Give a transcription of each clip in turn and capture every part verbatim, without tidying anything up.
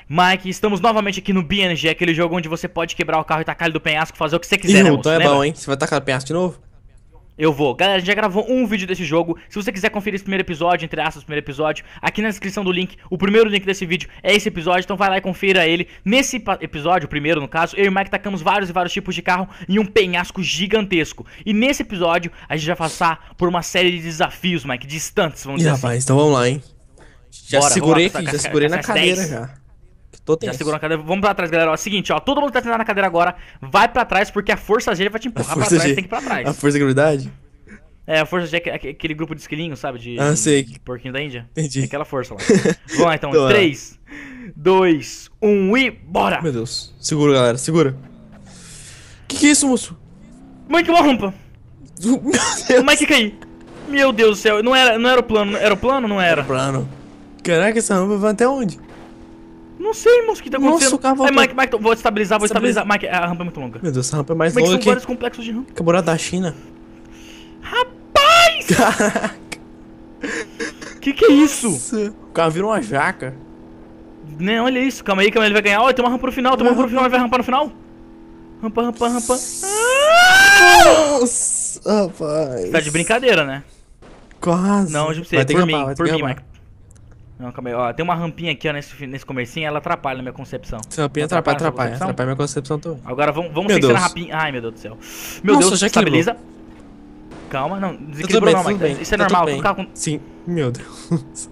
Mike, estamos novamente aqui no B N G, aquele jogo onde você pode quebrar o carro e tacar ele do penhasco, fazer o que você quiser, Ih, né, o moço? Tom é Lembra? bom, hein? Você vai tacar no penhasco de novo? Eu vou. Galera, a gente já gravou um vídeo desse jogo. Se você quiser conferir esse primeiro episódio, entre aspas, primeiro episódio, aqui na descrição do link, o primeiro link desse vídeo é esse episódio, então vai lá e confira ele. Nesse episódio, o primeiro no caso, eu e o Mike tacamos vários e vários tipos de carro em um penhasco gigantesco. E nesse episódio, a gente vai passar por uma série de desafios, Mike, de stunts, vamos Ih, dizer rapaz, assim. então vamos lá, hein? Já Bora, segurei vamos lá, aqui, já ca- segurei ca- na ca- cadeira dez. já. Tô Já tenso. segurou na cadeira. Vamos pra trás, galera. Ó, seguinte, ó. Todo mundo que tá sentado na cadeira agora, vai pra trás, porque a força G vai te empurrar pra força trás, G. tem que ir pra trás. A força da gravidade? É, a força G é aque- aquele grupo de esquilinhos, sabe? De, Ah, de- sei. de porquinho da Índia. Entendi. É aquela força lá. Vamos lá, então. Então, é. três, dois, um e bora! Meu Deus. Segura, galera, segura. Que que é isso, moço? Mãe, que uma rampa! Meu O Deus. Mike caiu! Meu Deus do céu, não era, não era o plano, era o plano ou não era? Plano. Caraca, essa rampa vai até onde? Não sei, moço, o que tá Nossa, acontecendo? o carro Aí, voltou. Mike, Mike, vou estabilizar, vou Estabiliza. estabilizar. Mike, a rampa é muito longa. Meu Deus, essa rampa é mais Mike, longa são que vários complexos de rampa. Caborá da China. Rapaz! Caraca. Que que é isso? O carro virou uma jaca. Né, olha isso, calma aí, calma aí, ele vai ganhar. Olha, tem uma rampa no final, tem uma rampa no final, ele vai rampar no final. Rampa, rampa, rampa. Nossa, rapaz. Tá de brincadeira, né? Quase. Não, eu você, Vai ter por que mim, rampar, vai ter por que mim, rampar. Mike. Não, calma aí, ó, tem uma rampinha aqui, ó, nesse, nesse comercinho, ela atrapalha na minha concepção. Essa rampinha Não atrapalha, sua atrapalha. concepção? Atrapalha minha concepção também. Agora vamos, vamos Meu sem ser na Deus. rapinha. Ai, meu Deus do céu. Meu Nossa, Deus, já estabiliza. Calma, não, Tá tudo desequilibrou bem, não, tudo Mike. bem. Isso é Tá normal, tudo todo bem. carro com... Sim, meu Deus.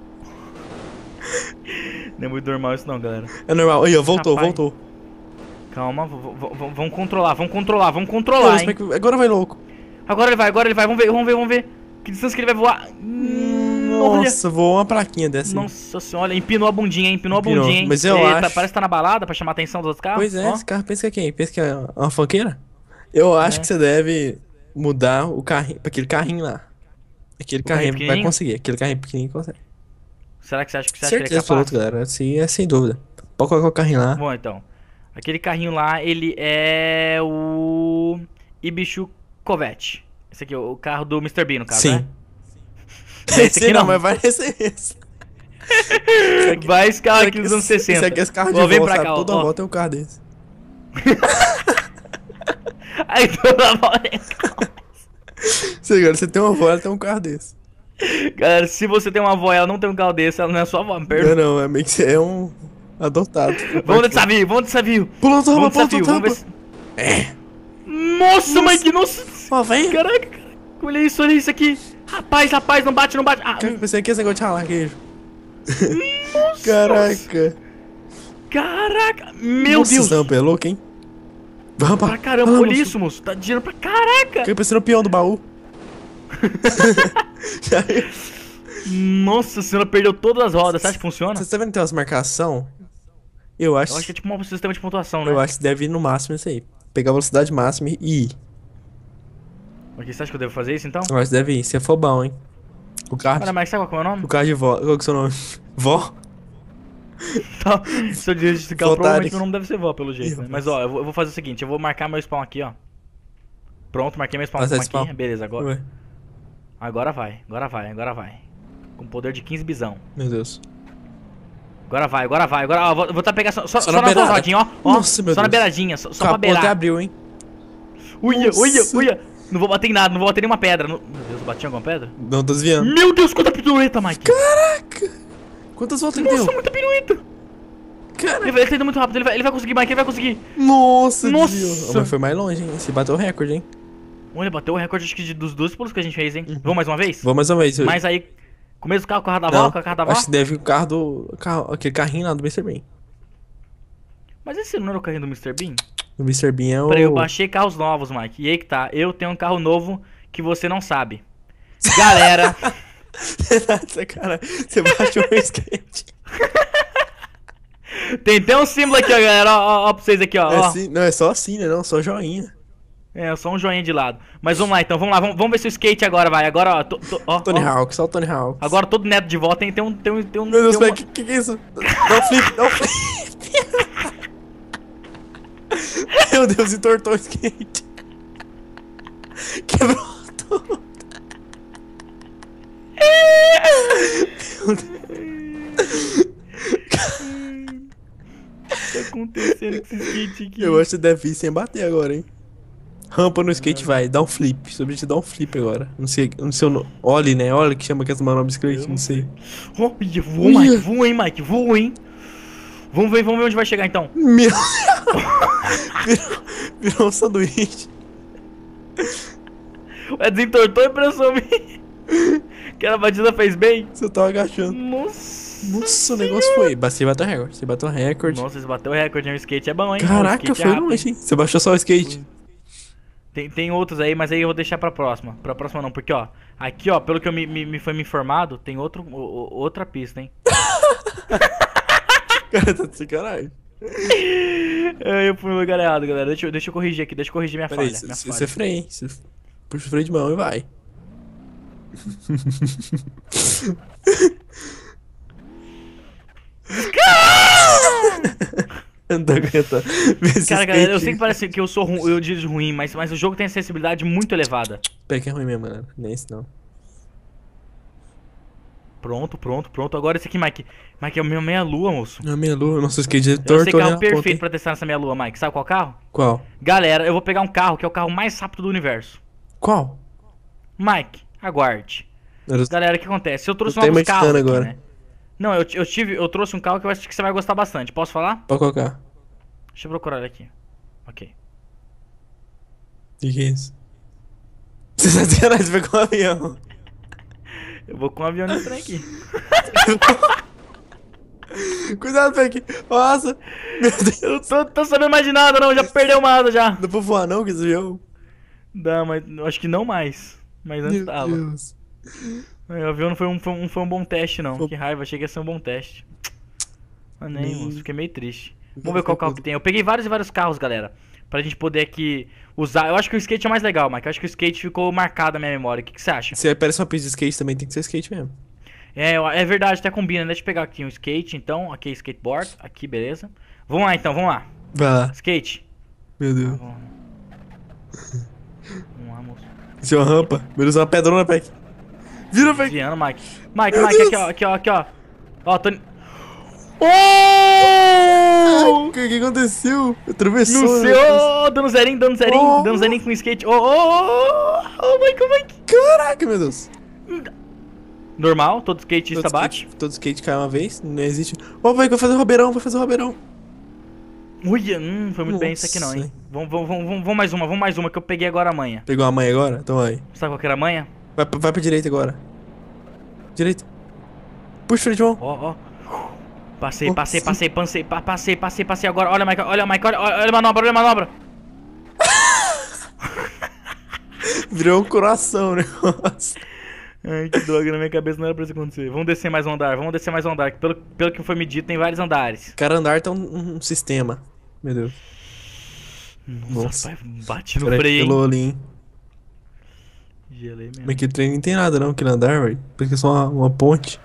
Não é muito normal isso não, galera. É normal. Aí, ó, voltou, Rapaz. voltou. Calma, v- v- v- vamos controlar, vamos controlar, vamos Meu controlar, Deus, hein. como é que- agora vai louco. Agora ele vai, agora ele vai, vamos ver, vamos ver, vamos ver. Que distância que ele vai voar. Hum, olha. Nossa, voou uma plaquinha dessa. aí. Nossa senhora, empinou a bundinha, hein? Empinou, Empinou, a bundinha, hein? mas eu Eita, acho- parece que tá na balada pra chamar a atenção dos outros carros. Pois é, Ó. esse carro pensa que é quem? Pensa que é uma funkeira? Eu acho É. que você deve mudar o carrinho pra aquele carrinho lá. Aquele O carrinho carrinho vai pequenininho? conseguir. Aquele carrinho pequenininho consegue. Será que você acha que você acha que ele é Certeza capaz? absoluta, galera. Assim, é sem dúvida. Pode colocar o carrinho lá. Bom, então. Aquele carrinho lá, ele é o Ibisu Corvette. Esse aqui é o carro do mister Bean, no caso, Sim. né? Não é esse Sim, aqui não, não. mas vai ser esse. Vai esse carro aqui dos Esse- anos sessenta. Esse aqui é esse carro de Ó, vem volta, pra sabe? cá, ó, Toda ó. volta tem um carro desse. Aí toda volta. Você, agora, você tem uma avó, ela tem um carro desse. Galera, se você tem uma avó e ela não tem um carro desse, ela não é sua avó, me Não, perdoa. não, é meio que você é um adotado. Vamos de desafio, vamos de desafio. Pula outra Vamos rampa, de pula outra desafio, vamos ver rampa. se... Nossa, Mike, nossa. Ó, vem. Caraca, cara. Olha isso, olha isso aqui. Rapaz, rapaz, não bate, não bate. Ah, Eu pensei que esse negócio de ralar queijo. nossa. Caraca. Caraca. Meu Nossa, Deus. essa rampa é louca, hein? Vamos Pra caramba, olha isso, moço. Tá girando pra caraca. Fiquei pensando no peão do baú. Já viu? Nossa senhora, perdeu todas as rodas. Você acha que funciona? Você tá vendo que tem umas marcação? Eu acho, Eu acho que é tipo um sistema de pontuação, né? eu acho que deve ir no máximo isso aí. Pegar a velocidade máxima e ir. Ok, você acha que eu devo fazer isso então? Eu acho que deve ir. Se for bom, hein? O carro, Olha, mas sabe qual que é o meu o nome? carro de vó. Qual que é o seu nome? Vó? Tá. Se eu digitar, Vó provavelmente Tarek. meu nome deve ser vó, pelo jeito, Ih, né? Mas ó, eu vou, eu vou fazer o seguinte, eu vou marcar meu spawn aqui, ó. Pronto, marquei meu spawn, Mas é aqui. spawn. Beleza, agora. Ué, Agora vai, agora vai, agora vai. Com poder de quinze bisão. meu Deus. Agora vai, agora vai, agora ó, vou, vou tá pegar só, só, Só só na nas duas beirada. rodinhas, ó. ó Nossa, meu só na Deus. beiradinha, só, O só pra capô até beirar. abriu, hein? Uia, uia, Nossa. uia. Não vou bater em nada, não vou bater nenhuma pedra. Não... Meu Deus, eu bati em alguma pedra? Não, tô desviando. Meu Deus, quanta pirueta, Mike! Caraca! Quantas voltas ele Nossa, deu? muita pirueta! Ele Caraca! vai, ele tá indo muito rápido, ele vai, ele vai conseguir, Mike, ele vai conseguir. Nossa, Nossa. desviou. Mas foi mais longe, hein? Esse bateu o recorde, hein? Olha, bateu o recorde acho que de- dos dois pulos que a gente fez, hein? Vamos mais uma vez? Vamos mais uma vez. Mas aí, começo do carro com a da Não, avó, com a carro da avó? acho que deve o carro do... Carro, aquele carrinho lá do mister Bean. Mas esse não era o carrinho do mister Bean? O mister Bean é o... Peraí, eu baixei carros novos, Mike. E aí que tá, eu tenho um carro novo que você não sabe. Galera, Nossa, cara, você baixou o skate. tem até um símbolo aqui, ó, galera. Ó, ó, ó pra vocês aqui, ó. É ó. assim, não, é só assim, né? Não, só joinha. É, só um joinha de lado. Mas vamos lá, então, vamos lá. Vamos, vamos ver se o skate agora vai. Agora, ó. tô- tô- ó, Tony ó. Hawk, só o Tony Hawk. Agora todo neto de vó tem, tem um... Tem um, tem um Meu Deus, tem velho, uma- que, que que é isso? Dá um flip, dá um flip. Meu Deus, entortou o skate. Quebrou tudo. Meu Deus. acontecendo com esse skate aqui? Eu acho que deve ir sem bater agora, hein? Rampa no skate, vai, dá um flip. Sobre te dar um flip agora. Não sei, não sei o nome. Ollie, né? Ollie que chama aquelas manobras de skate, não sei. Olha, voa, Mike, voa, hein, Mike, voa, hein. Vamos ver, vamos ver onde vai chegar então. Meu... virou, virou um sanduíche. Ué, desentortou a impressão minha. Aquela batida fez bem. Você tava agachando. Nossa. Nossa, o negócio foi. Você bateu o recorde. Você bateu o recorde. Nossa, você bateu o recorde, hein? O skate é bom, hein? Caraca, foi longe, hein? Você baixou só o skate. Tem, tem outros aí, mas aí eu vou deixar pra próxima. Pra próxima não, porque ó, aqui ó, pelo que eu me, me, me foi me informado, tem outro, o, o, outra pista, hein? Cara, tá de sacanagem. Eu fui no lugar errado, galera. Deixa, eu- deixa eu corrigir aqui, deixa eu corrigir minha Pera aí, falha. Minha você falha. freia, hein? Cê puxa o freio de mão e vai. Não tô aguentando. Vê esse Cara, galera, eu skate. sei que parece que eu sou ru, eu dirijo ruim, mas, mas o jogo tem acessibilidade muito elevada. Pera que é ruim mesmo, mano. Nem esse não. Pronto, pronto, pronto. Agora esse aqui, Mike. Mike, é o meu meia-lua, moço. Não, meia lua, nosso skate é Eu torto, sei que é olha o na ponta, perfeito hein? pra testar nessa meia-lua, Mike. Sabe qual carro? Qual? Galera, eu vou pegar um carro que é o carro mais rápido do universo. Qual? Mike, aguarde. Era- Galera, o que acontece? Eu trouxe Eu tenho novos mexicano carros aqui, agora. né? Não, eu, eu tive, eu trouxe um carro que eu acho que você vai gostar bastante. Posso falar? Pode colocar. Deixa eu procurar ele aqui. Ok. O que que é isso? Você tá sacanagem, você pegou um avião. Eu vou com um avião nesse trem aqui. Cuidado, Peck. Nossa. Meu Deus. Eu não tô, tô sabendo mais de nada, não. Já perdeu uma asa já. Não dá pra voar não com esse avião? Dá, mas eu acho que não mais. Mas antes Meu tava. Deus. Aí, o avião não foi um, foi um, foi um bom teste, não. Foi- Que raiva, achei que ia ser um bom teste. Mas nem, Nem- moço, fiquei meio triste. Não Vamos ver qual foi carro tudo. que tem. Eu peguei vários e vários carros, galera. Pra gente poder aqui usar. Eu acho que o skate é mais legal, Mike. Eu acho que o skate ficou marcado na minha memória. O que, que você acha? Se parece uma pista de skate também, tem que ser skate mesmo. É, eu- é verdade, até combina. Deixa eu pegar aqui um skate, então. Aqui, skateboard. Aqui, beleza. Vamos lá, então, vamos lá. Vai lá. Skate. Meu Deus. Vamos lá, vamos lá moço. Isso é uma rampa. Meu Deus, é uma pedrona, Peck. Vira, Peck. Desviando, Mike. Mike, Meu Mike, Deus. aqui, ó, aqui, ó, aqui, ó. Ó, tô... Oh! O que, que aconteceu? Atravessou. No né? seu, dando zerinho, dando zerinho, Oh. dando zerinho com skate. Oh, oh, oh, oh, Mike, oh, Mike. Caraca, meu Deus. Normal, todo skatista Todo bate. skate, todo skate cai uma vez, não existe. Ô, vai, vai fazer o robeirão, vai fazer o robeirão. Ui, hum, foi muito bem isso aqui não, hein. Nossa. Vamos, vamos, vamos, vamos mais uma, vamos mais uma que eu peguei agora amanhã. Pegou a mãe agora? Então vai. Sabe qual que era a manha? Vai, pra- vai pra direita agora. Direita. Puxa o freio de mão. Ó, ó. Passei, Oh, passei, sim. passei, passei, pa- passei, passei, passei agora. Olha, Mike, olha, Mike, olha, olha a manobra, olha a manobra. Virou um coração, né? Nossa. Ai, que droga, na minha cabeça não era pra isso acontecer. Vamos descer mais um andar, vamos descer mais um andar. Que pelo, pelo que foi me dito, tem vários andares. Cada andar tem um, um sistema. Meu Deus. Nossa, pai, bate no Peraí, freio, hein. gelou ali, hein? Gelei mesmo. Mas aquele trem não tem nada não, aquele andar, velho. Porque é só uma, uma ponte.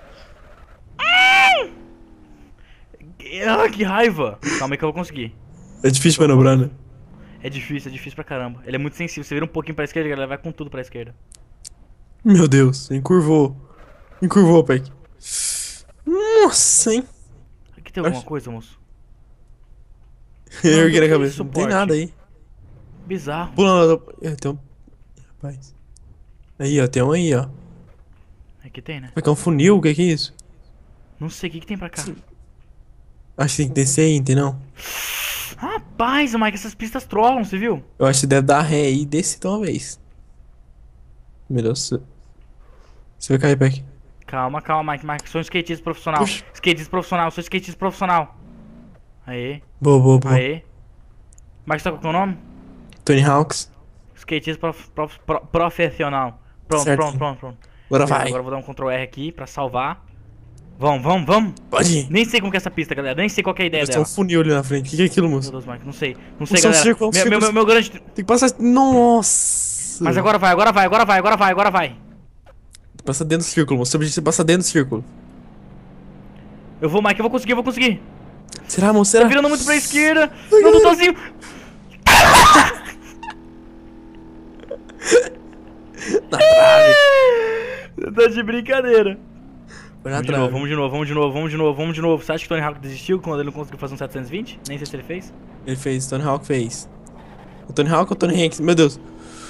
Ah, que raiva. Calma aí que eu vou conseguir. É difícil manobrar, né? É difícil, é difícil pra caramba. Ele é muito sensível. Você vira um pouquinho pra esquerda, ele vai com tudo pra esquerda. Meu Deus, encurvou. Encurvou, Peck. Nossa, hein? Aqui tem alguma Acho- coisa, moço? Eu ergui na que cabeça. isso, Não tem porte? nada aí. Bizarro. Pula lá. É, tem um. Rapaz. Aí, ó, tem um aí, ó. Aqui tem, né? Vai que é um funil? O que que é isso? Não sei, o que, que tem pra cá? Acho que tem que descer aí, entendeu? Rapaz, Mike, essas pistas trollam, você viu? Eu acho que deve dar ré aí e descer de uma vez. Meu Deus. Você você vai cair, Peck. Calma, calma, Mike, Mike. Sou um skatista profissional. Puxa. Skatista profissional, sou skatista profissional. Aê, Boa, boa, boa. aê. Mike, sabe qual que é o nome? Tony Hawks. Skatista prof, prof, pro- profissional. Pronto, Certo. pronto, pronto, pronto. Agora Beleza, vai. Agora eu vou dar um control R aqui pra salvar. Vamos, vamos, vamos. Pode ir. Nem sei como que é essa pista, galera. Nem sei qual que é a ideia Tem dela. um funil ali na frente. O que que é aquilo, Meu moço? Deus, Mike, não sei. Não sei, Nossa, é um galera. círculo, é um meu, meu, círculo. meu, meu grande... Tem que passar. Nossa! Mas agora vai, agora vai, agora vai, agora vai, agora vai. Passa dentro do círculo, moço. Seu objetivo é passar dentro do círculo. Eu vou, Mike, eu vou conseguir, eu vou conseguir. Será, moço? Será? Tá virando muito pra esquerda. Não, tô sozinho. Na trave. Você tá de brincadeira. Foi na Vamos de trave. novo, vamos de novo, vamos de novo, vamos de novo, vamos de novo. Você acha que o Tony Hawk desistiu quando ele não conseguiu fazer um setecentos e vinte? Nem sei se ele fez. Ele fez, Tony Hawk fez. O Tony Hawk ou o Tony Hanks? Meu Deus.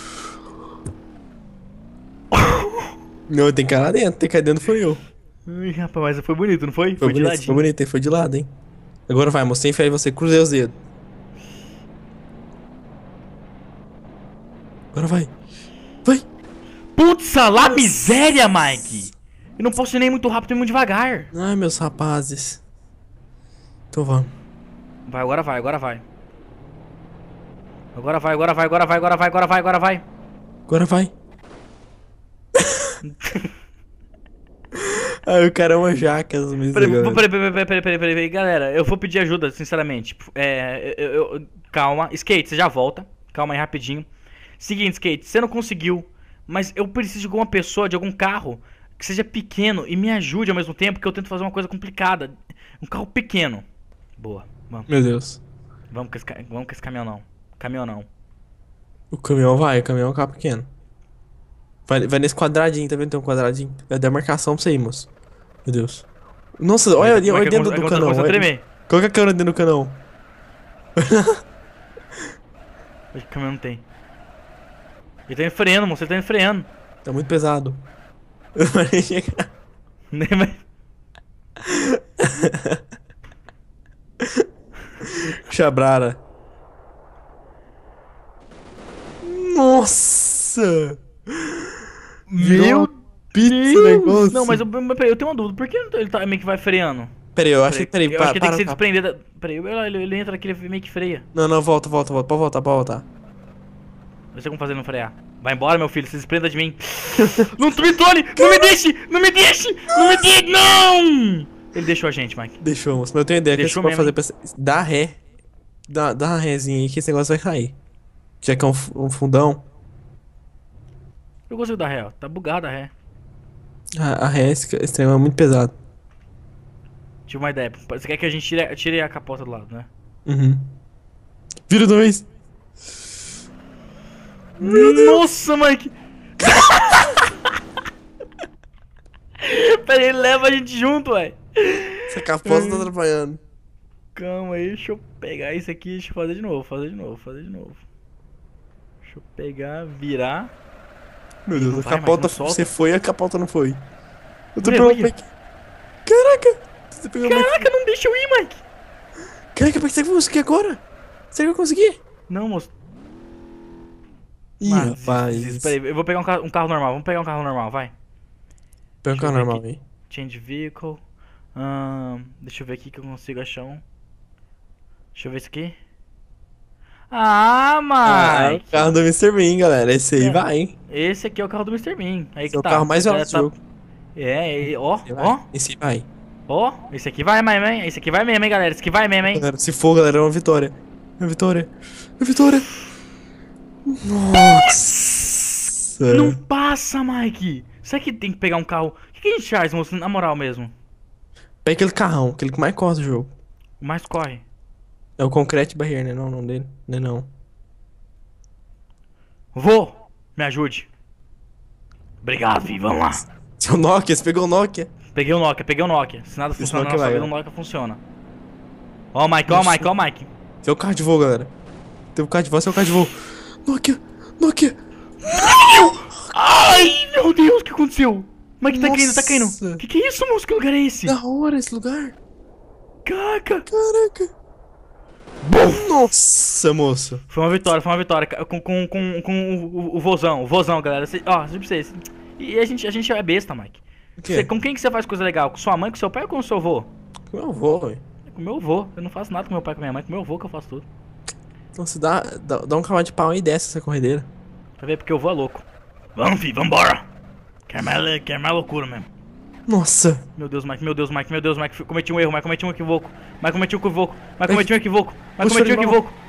Não, tem que cair lá dentro, tem que cair dentro foi eu. Ai, rapaz, mas foi bonito, não foi? Foi, Foi de bonito, ladinho. foi bonito, hein? Foi de lado, hein? Agora vai, moço, sem fé em você, cruzei os dedos. Agora vai. Vai! Putz, lá miséria, Mike! Eu não posso ir nem muito rápido nem muito devagar. Ai, meus rapazes. Então vamos. Vai, agora vai, agora vai. Agora vai, agora vai, agora vai, agora vai, agora vai, agora vai. Agora vai. Ai, o cara é uma jaca mesmo. Peraí, peraí, peraí, peraí, peraí, peraí, peraí, peraí, galera, eu vou pedir ajuda, sinceramente. É, eu, eu- eu- calma, Skate, você já volta. Calma aí, rapidinho. Seguinte, Skate, você não conseguiu, mas eu preciso de alguma pessoa, de algum carro que seja pequeno e me ajude ao mesmo tempo, que eu tento fazer uma coisa complicada. Um carro pequeno. Boa, vamos. Meu Deus. Vamos com esse, ca- vamos com esse caminhão não. Caminhão não. O caminhão vai, o caminhão é um carro pequeno. Vai, vai nesse quadradinho, tá vendo? Tem um quadradinho. Vai dar marcação pra você ir, moço. Meu Deus. Nossa, olha ali, Como é olha que dentro eu- do eu- eu canão. começo a olha- tremer. Coloca a câmera dentro do canão. Acho que o caminhão não tem. Ele tá freando, moço, ele tá freando. Tá muito pesado. Vai chegar. Nem vai- Chabrara. Nossa! Meu Pizza Deus! negócio. Não, mas eu, mas peraí, eu tenho uma dúvida. Por que ele tá meio que vai freando? Peraí, eu acho que. Peraí, eu pa- acho que tem para, que se para. desprender da... Peraí, ele, ele entra aqui, ele meio que freia. Não, não, volta, volta, volta. Pode voltar, pode voltar. Não sei como fazer ele não frear. Vai embora, meu filho, se desprenda de mim. Não me tole! Não me deixe! Não me deixe! Não me deixe! Não! Ele deixou a gente, Mike. Deixou, moço. Mas eu tenho ideia que você Deixou pode fazer mesmo, pra... Dá ré. Dá, dá uma rézinha aí que esse negócio vai cair. Já que é um, fu- um fundão. Eu consigo dar ré, ó. Tá bugado a ré. A, a ré, esse, esse trem é muito pesado. Tive uma ideia. Você quer que a gente tire, tire a capota do lado, né? Uhum. Vira dois. Nossa, Mike! Peraí, ele leva a gente junto, ué. Essa capota tá atrapalhando. Calma aí, deixa eu pegar isso aqui, deixa eu fazer de novo, fazer de novo, fazer de novo. Deixa eu pegar, virar. Meu Deus, Não a vai, Mike, capota. não solta. Você foi e a capota não foi. Eu tô Meu, pegando o olha. Mike. Caraca! Você pegou o Mike. Caraca, não deixa eu ir, Mike! Caraca, mas será que eu vou conseguir agora? Será que eu vou conseguir? Não, moço. Ih, Mano, rapaz. desiste. Peraí, eu vou pegar um carro, um carro normal, vamos pegar um carro normal, vai. Pega um Deixa carro eu ver normal aqui. aí. Change vehicle. Ahn, deixa eu ver aqui que eu consigo achar um. Deixa eu ver isso aqui. Ah, Ah, Mike! o carro do mister Bean, galera. Esse aí É. vai, hein? Esse aqui é o carro do mister Bean. Aí Esse que é o tá. carro mais O veloz cara do tá- jogo. É, é, ó, Esse vai. ó, Esse aí vai. ó. Esse aqui vai mesmo, hein? Esse aqui vai mesmo, hein, galera? Esse aqui vai mesmo, hein? Galera, se for, galera, é uma vitória. É uma vitória. É uma vitória. Nossa. Não passa, Mike! Será que tem que pegar um carro? O que, que a gente faz, moço? Na moral mesmo. Pega aquele carrão, aquele que mais corre do jogo. O mais corre. É o Concrete Barrier, né? Não, não dele. Não é não. Vou! Me ajude. Obrigado, filho. Vamos lá. Seu Nokia, você pegou o Nokia? Peguei o Nokia, peguei o Nokia. Se nada Esse funciona na Nokia nossa vai, vida, ó. o Nokia funciona. Ó o Mike, ó o Nossa. Mike, ó o Mike. Esse é o carro de voo, galera. Tem o carro de voo, esse é o carro de voo. Nokia, Nokia. Ai, meu Deus, o que aconteceu? Mike tá caindo, tá caindo. Nossa. Que que é isso, moço? Que lugar é esse? Da hora esse lugar. Caraca. Caraca. Nossa, moço. Foi uma vitória, foi uma vitória. Com, com, com, com o, o, o vozão, o vozão, galera. Cê, ó, sempre vocês. E a gente, a gente é besta, Mike. O quê? Cê, com quem que você faz coisa legal? Com sua mãe, com seu pai ou com o seu avô? Com meu avô, velho. Com meu avô. Eu não faço nada com meu pai e com minha mãe, com meu avô que eu faço tudo. Nossa, dá, dá, dá um cavalo de pau aí e desce essa corredeira. Pra ver, porque o avô é louco. Vamos, filho, vambora. Quer mais, quer mais loucura mesmo. Nossa. Meu Deus, Mike, meu Deus, Mike, meu Deus, Mike, cometi um erro, Mike, cometi um equivoco. Mike, cometi um equivoco. Mike, cometi um equivoco. Mike, Puxa cometi um o animal. equivoco.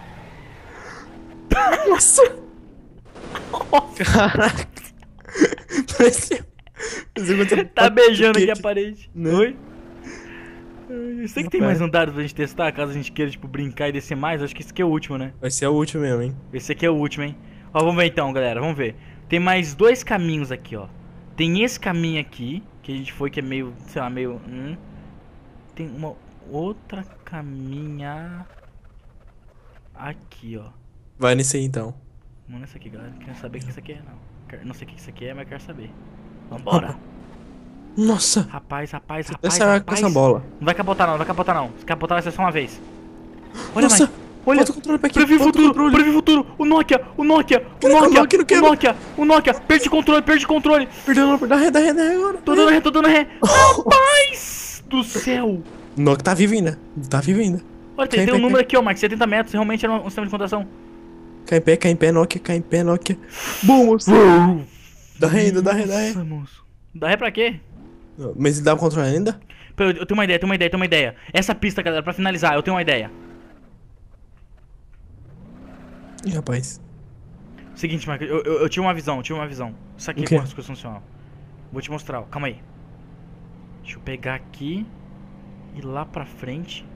Nossa. Caraca. Parece... Parece que você Tá beijando aqui a Quente. parede. Né? Oi? Ai, Será que tem Rapaz. mais andares pra gente testar, caso a gente queira, tipo, brincar e descer mais? Acho que esse aqui é o último, né? Vai ser o último mesmo, hein? Esse aqui é o último, hein? Ó, vamos ver então, galera, vamos ver. Tem mais dois caminhos aqui, ó. Tem esse caminho aqui Que a gente foi que é meio, sei lá, meio... Hum. Tem uma outra caminha... Aqui, ó. Vai nesse aí então. Vamos nessa aqui, galera. Quero saber o que isso aqui é, não. Quero- Não sei o que isso aqui é, mas quero saber. Vambora. Nossa! Rapaz, rapaz, Você rapaz, vai com rapaz. essa bola. Não vai capotar não, não vai capotar não. Se capotar vai ser só uma vez. Olha, Nossa! Mike. Olha. Bota o controle pra aqui. Previ bota o futuro, controle. previ futuro. O Nokia, o Nokia, o Caraca, o Nokia, Nokia não o quebra. Nokia, o Nokia. Perde controle, perde controle. Perdeu, não, dá ré, dá ré, dá ré agora. Tô dando ré, tô dando ré. Rapaz do céu. O Nokia tá vivo ainda. Tá vivo ainda. Olha, tem, Cai em tem um pé, número cai. aqui, ó, Mike. setenta metros. Realmente era um, um sistema de contação. Cai em pé, cai em pé, Nokia, cai em pé, Nokia. Bom, moço. Dá ré ainda, dá ré, dá ré. Nossa, moço. Dá ré pra quê? Mas ele dá o controle ainda? Pô, Eu eu tenho uma ideia, tenho uma ideia, tenho uma ideia. Essa pista, galera, pra finalizar, eu tenho uma ideia. Ih, rapaz. Seguinte, Mike, eu, eu, eu tive uma visão, eu tive uma visão. Isso aqui O quê? como as coisas funcionam. Vou te mostrar, ó. Calma aí. Deixa eu pegar aqui. E lá pra frente.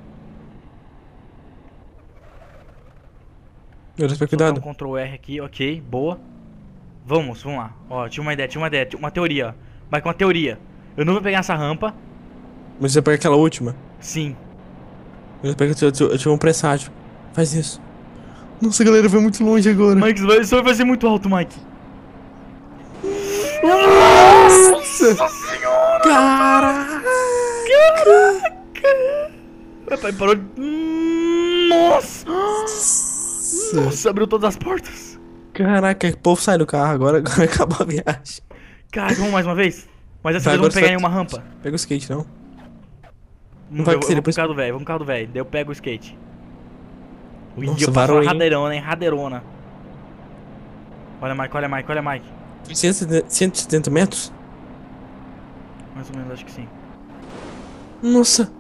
Meu Deus, Soltar cuidado. um control R aqui, ok, boa. Vamos, vamos lá. Ó, tive uma ideia, tive uma ideia, tive uma teoria, ó. Vai com uma teoria. Eu não vou pegar essa rampa. Mas você pega aquela última. Sim. Eu, pego, eu, eu, eu tive um presságio. Faz isso. Nossa, galera, foi muito longe agora. Mike, isso vai- isso vai ser muito alto, Mike. Nossa senhora! Caraca! Meu pai parou de... Nossa! Nossa, abriu todas as portas. Caraca, o povo sai do carro agora, agora acabou a viagem. Caraca, vamos mais uma vez? Mas dessa Vai, vez vamos agora pegar você em vai- uma rampa. Pega o skate, não. Vamos vai ver, eu, que eu seria vou pro depois- carro do velho, vamos pro carro do velho. Daí eu pego o skate. Nossa, Ih, eu passo varou, uma hein? radeirona, hein? Radeirona. Olha, Mike, olha, Mike, olha, Mike. cento e setenta metros? Mais ou menos, acho que sim. Nossa!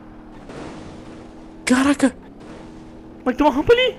Caraca! Mike, tem uma rampa ali.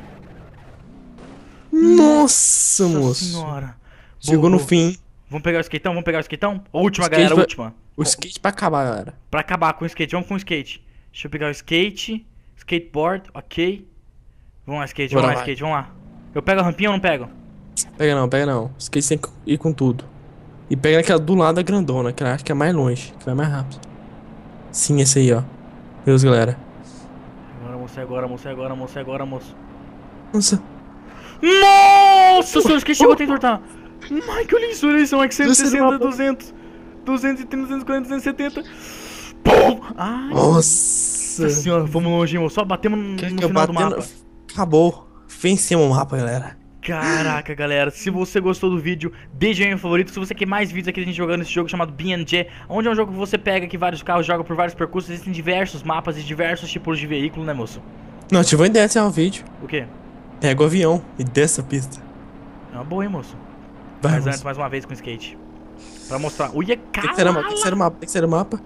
Nossa, Nossa moço! senhora. Chegou Boa, no boa. fim. Vamos pegar o skatão? Vamos pegar o skatão? A última, Skate galera, a vai- última. O skate pra acabar, galera. Pra acabar com o skate, vamos com o skate. Deixa eu pegar o skate. Skateboard, ok. Vamos lá, skate, vamos Bora lá, lá. skate, vamos lá. Eu pego a rampinha ou não pego? Pega não, pega não. Skate tem que ir com tudo. E pega aquela do lado da grandona, que eu acho que é mais longe, que vai mais rápido. Sim, esse aí, ó. Deus, galera. Agora, moço, é agora, moço, é agora, moço, é agora, moço. Nossa. Nossa senhora, o skate chegou a ter entortar. Mike, olha isso, olha isso, Mike, cento e Desce no sessenta, mapa. duzentos, duzentos e trinta, duzentos e quarenta, duzentos e setenta. Pum! Ai, Nossa. nossa senhora, fomos longe, moço. Só batemos no, Que no que eu final do batendo- mapa. Acabou. Vencemos o mapa, galera. Caraca, galera, se você gostou do vídeo, deixa aí meu favorito. Se você quer mais vídeos aqui da gente jogando esse jogo chamado B and J, onde é um jogo que você pega aqui vários carros, joga por vários percursos, existem diversos mapas e diversos tipos de veículo, né, moço? Não, tive uma ideia de encerrar o vídeo. O quê? Pega o avião e desce a pista. É uma boa, hein, moço? Vai, Mas moço. antes, mais uma vez com o skate. Pra mostrar. Uia, Tem que ser o mapa, tem que ser o mapa, tem que ser o mapa.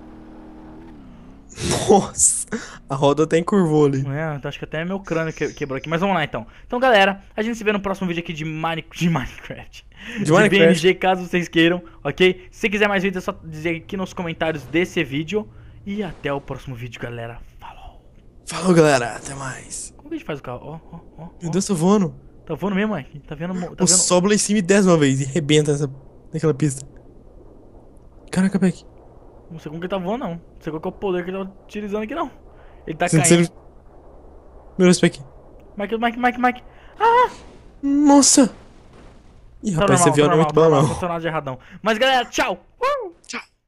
Nossa, a roda até encurvou ali. É, então acho que até meu crânio que- quebrou aqui. Mas vamos lá, então. Então, galera, a gente se vê no próximo vídeo aqui de, Mine... de Minecraft. De Minecraft. B N G, caso vocês queiram, ok? Se quiser mais vídeos, é só dizer aqui nos comentários desse vídeo. E até o próximo vídeo, galera. Falou. Falou, galera, até mais. Como que a gente faz o carro? Ó, ó, ó. Meu ó. Deus, tô voando. Tá voando mesmo, Mike? Tá vendo? Tá O vendo? sobra lá em cima e desce uma vez e rebenta nessa, naquela pista. Caraca, Peck. Não sei como que ele tá voando, não. Não sei qual que é o poder que ele tá utilizando aqui, não. Ele tá Você- caindo. você- Meu Deus, Peck. Mike, Mike, Mike, Mike. Ah! Nossa. Ih, Tá rapaz, esse normal, avião tá não é normal, muito tá bom, normal, não. não funcionou de erradão. Mas, galera, tchau! Uh!